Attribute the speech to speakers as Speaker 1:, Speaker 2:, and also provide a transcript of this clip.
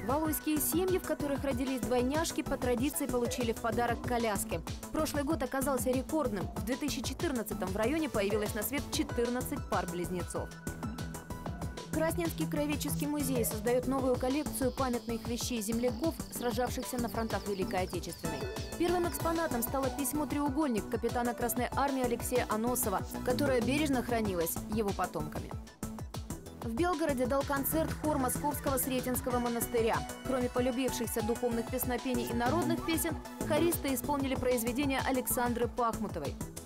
Speaker 1: Валуйские семьи, в которых родились двойняшки, по традиции получили в подарок коляски. Прошлый год оказался рекордным. В 2014-м в районе появилось на свет 14 пар близнецов. Красненский краеведческий музей создает новую коллекцию памятных вещей земляков, сражавшихся на фронтах Великой Отечественной. Первым экспонатом стало письмо-треугольник капитана Красной Армии Алексея Аносова, которое бережно хранилось его потомками. В Белгороде дал концерт хор Московского Сретенского монастыря. Кроме полюбившихся духовных песнопений и народных песен, хористы исполнили произведения Александры Пахмутовой.